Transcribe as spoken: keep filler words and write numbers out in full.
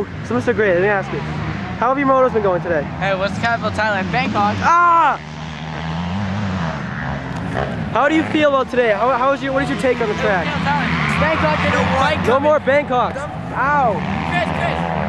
So, so Mister Gray, let me ask you, how have your motos been going today? Hey, what's the capital of Thailand? Bangkok. Ah! How do you feel about today? How, how is your, what is your take on the track? Bangkok, No more Bangkoks. Ow! Chris, Chris.